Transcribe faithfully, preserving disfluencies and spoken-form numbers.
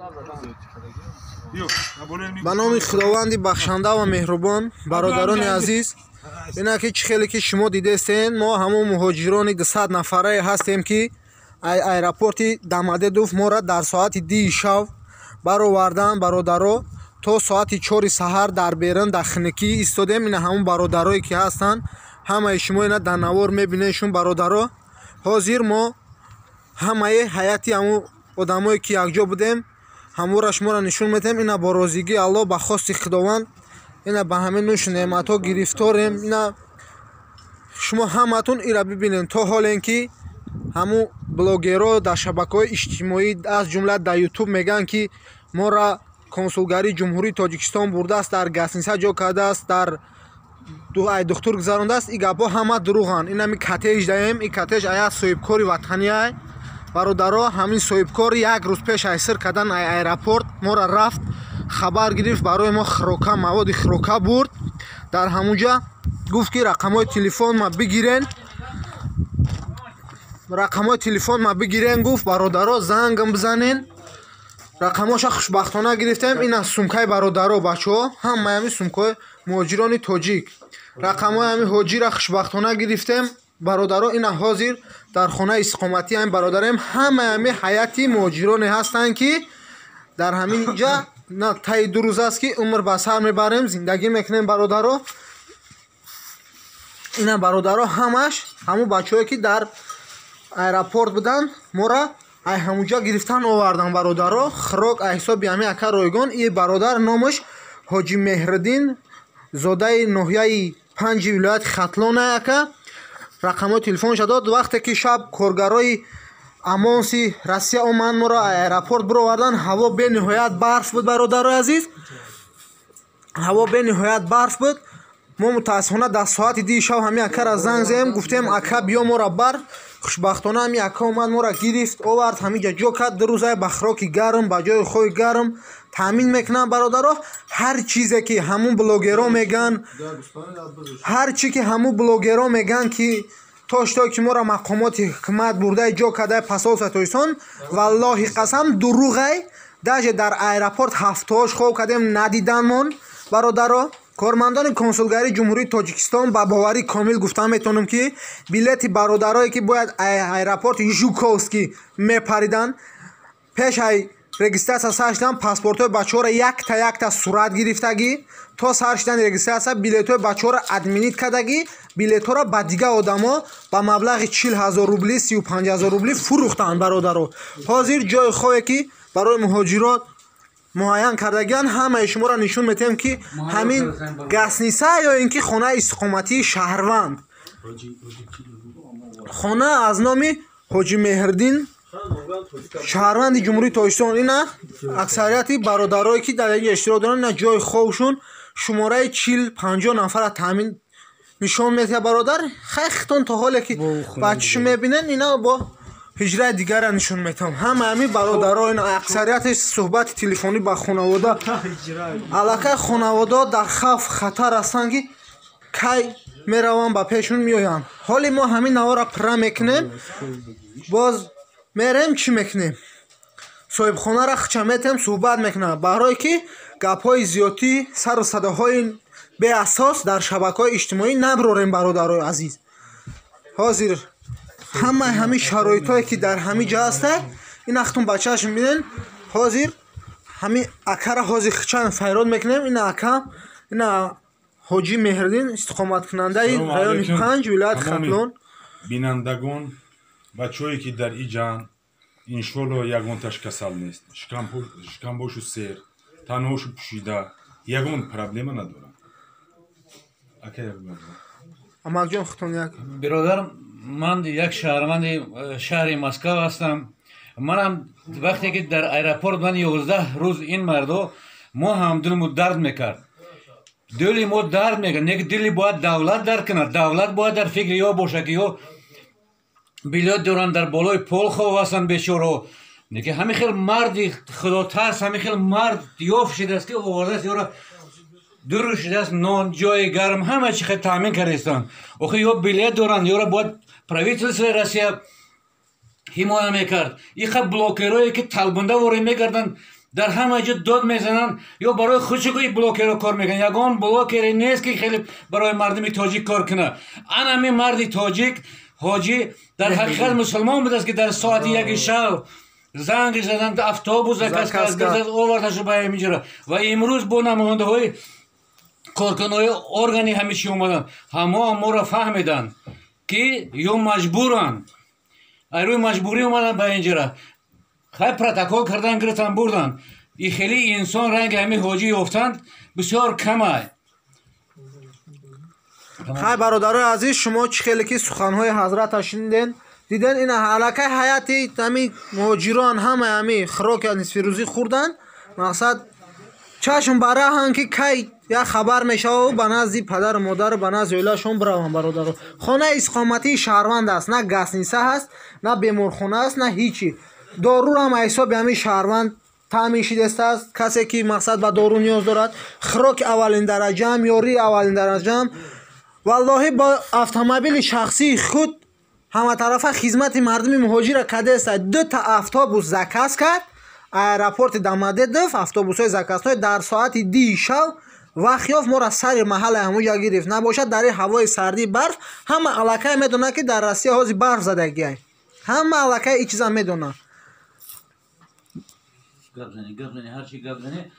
ба номи худованди бахшанда ва меҳрубон, бародарони азиз, ина ки чӣ хеле ки шумо дидестен, мо ҳамон муҳоҷирони дусад нафарае ҳастем ки аэропорти Дамадедов моро дар соати дии шав баровардан бародаро то соати чори саҳар дар берун дар хинакӣ истодем. Ина ҳамон бародарое ки ҳастанд, ҳамаи шумо ина дар навор мебинед шум бародаро. ҳозир мо ҳамаи ҳайати ҳамон одамое ки якҷо будем ҳамора шуморо нишон медиҳем. Ина бо розигии Аллоҳ ба хости Худованд ина ба ҳамин нӯшу неъматҳо гирифторем. Ина шумо ҳаматун ира бибинед, то ҳоле ки ҳамун блогерҳо дар шабакаҳои иҷтимоӣ аз ҷумла дар ютуб мегӯянд ки мора консулгарии ҷумҳурии Тоҷикистон бурдааст, дар гостиниса ҷо кардааст, дар айдухтур гузарондааст. И гапҳо ҳама дурӯғанд. Ина ми кортеҷ даем, и кортеҷ ая соҳибкори ватанияй бародаро. Ҳамин соҳибкор як рӯз пеш ай сир кардан ай аэропорт мора рафт хабар гирифт, барои мо хирока маводи хирока бурд. Дар ҳамунҷа гуфт ки рақамҳои телефон ма бигирен, рақамҳои телефон ма бигирен, гуфт бародаро зангам бизанен. рақамҳоша хушбахтона гирифтем. Ина сумкаи бародаро бачаҳо ҳамаи ҳамин сумкаҳои муҳоҷирони тоҷик, рақамҳои ҳамин ҳоҷира хушбахтона гирифтем бародаро. Ина ҳозир дар хонаи истиқоматии ҳамин бародарем. ҳамаи ҳамин ҳайати муҳоҷироне ҳастанд ки дар ҳамин ҷа на таи ду рӯз аст ки умр ба сар мебарем, зиндагӣ мекунем бародаро. Ина бародаро ҳамаш ҳамун бачаҳое ки дар аэропорт буданд мора ай ҳамунҷа гирифтан овардан бародаро. хирок ай ҳисоби ҳамин ака ройгон. И бародар номаш ҳоҷи Меҳриддин, зодаи ноҳияи панҷи вилояти Хатлон ай ака. рақамҳои телефонша дод. Вақте ки шаб коргарои амонси Россия оманд моро аэропорт бировардан, ҳаво бениҳоят барф буд бародарои азиз, ҳаво бениҳоят барф буд. мо мутаассифона дар соати дии шав ҳамин акара занг зем, гуфтем ака биё мора бар. хушбахтона ҳамин ака омад мора гирифт овард, ҳаминҷа ҷо кард. ду рӯзае ба хироки гарм, ба ҷои хои гарм таъмин мекунам бародаро. ҳар чизе ки ҳамун блогерҳо мегӯянд, ҳар чи ки ҳамун блогерҳо мегӯянд ки то шитое ки мора мақомоти ҳукумат бурдаи ҷо кардаи посолства Тоҷикистон, валлоҳи қасам дурӯғай. даже дар аэропорт ҳафтаҳош хоб кардем, надиданмон бародаро. кормандони консулгарии ҷумҳурии Тоҷикистон ба боварии комил гуфтан метавонем ки билети бародарое ки бояд аэропорти Жуковский мепаридан, пеш ай регистратсия сар шидан паспортҳои бачаҳоро якта якта сурат гирифтагӣ, то сар шидан регистратсия билетҳои бачаҳоро админит кардагӣ, билетҳоро ба дигар одамо ба маблағи чил ҳазор рубли, сию панҷ ҳазор рубли фурӯхтанд бародаро. ҳозир ҷои хобе ки барои муҳоҷирот муайян кардагианд, ҳамаи шуморо нишон метаҳем ки ҳамин гостиниса ё ин ки хонаи истиқоматии Шаҳрванд. хона аз номи ҳоҷи Меҳриддин, Шаҳрванди ҷумҳурии Тоҷикистон. ина аксарияти бародарое ки дар инҷа иштирок доранд, ина ҷои хобшон шумораи чил панҷоҳ нафара таъмин нишон медиҳад бародар. хайхтон то ҳоле ки бачашу мебинен, ина бо ҳиҷраи дигарро нишон метавам. ҳама ҳамин бародаро ин аксарияти суҳбати телефонӣ ба хонавода, аллакай хонавода дар хавф хатар ҳастанд ки кай меравам ба пешон меоям. ҳоли мо ҳамин навора пурра мекунем, боз мерем чӣ мекунем, соҳибхонара хича метаҳем, суҳбат мекунам, барое ки гапҳои зиёдӣ, сару садоҳои беасос дар шабакаҳои иҷтимоӣ наброрем бародарои азиз. ҳозир ҳамаи ҳамин шароитҳое ки дар ҳамин ҷо ҳаста, ин ахтун бачааш мебинен. ҳозир ҳамин акара ҳозир хичан файрод мекунем. ина ака ина ҳоҷи Меҳриддин, истиқоматкунандаи раёни панҷ вилояти Хатлон. бинандагон бачаҳое ки дар иҷан иншоалло ягонташ касал нест, шикамбошу сер, танҳошу пӯшида, ягон проблема надорад. ака як амакҷон хутон як биродар, ман як шаҳрванди шаҳри Москва ҳастам. манам вақте ки дар аэропорт ман ёздаҳ рӯз ин мардо мо ҳам дилмо дард мекард. дили мо дард мекард. не ки дили бояд давлат дард кунад. давлат бояд дар фикри ё боша ки ё билет доранд дар болои пол хоб ҳастанд бечораҳо. не ки ҳамин хел марди худотарс, ҳамин хел мард ёф шидааст ки овардааст ёро дуру шидааст, нон, ҷои гарм, ҳама чи хел таъмин кардастанд. охир ё билет доранд, ёро бояд правительствои Россия ҳимоя мекард. иқа блокерое ки талбунда ворид мекарданд дар ҳама ҷо дод мезананд ё барои худшукуи блокерро кор мекунанд. ягон блокере нест ки хеле барои мардуми тоҷик кор кунад. анами марди тоҷик ҳоҷӣ дар ҳақиқат мусулмон будааст ки дар соати яки шав занги заданд, автобус закасказ овардашу ба ҳаминҷоро ва имрӯз бо намояндаҳои коркунҳои органи ҳамин чӣ омаданд. ҳамоа моро фаҳмиданд ки ё маҷбуранд, ай рӯи маҷбурӣ омаданд ба инҷоро. хай протокол кардан гирифтан бурданд. И хеле инсон ранги ҳамин ҳоҷӣ ёфтанд бисёр камай. хай бародарои азиз, шумо чӣ хеле ки суханҳои ҳазратро шиниден, диден ина аллакай ҳаяти ҳамин муҳоҷирон ҳамаи ҳамин хӯроки нисфирӯзӣ хӯрданд. мақсад чашм ба раҳанд ки кай як хабар мешавад ба назди падару модару ба назди оилаашон бираванд. бародаро хонаи иstiqomatии шаҳрванд аст, на гасниса ҳаст, на беморхона аст, на ҳичи. дорурам ҳисоби ҳамин шаҳрванд таъмин шидастааст. касе ки мақсад ба дору ниёз дорад, хӯроки аввалин дараҷаам, ёрии аввалин дараҷаам, валлоҳи бо автомобили шахсии худ ҳаматарафа хизмати мардуми муҳоҷира кадеста. дута автобус заказ кард. аэропорти Домодедов автобусҳои закасной дар соати ди шав вақт ёфт моро сари маҳалла ҳамуҷа гирифт. набошад дар ҳавои сарди барф. ҳама аллакай медонад ки дар Россия ҳози барф задагиай. ҳама аллакай ин чиза медонад.